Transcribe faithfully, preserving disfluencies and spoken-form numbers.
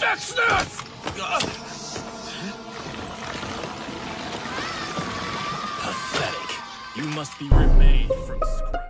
Wsteczny! Pathetic. You must be remade from scratch.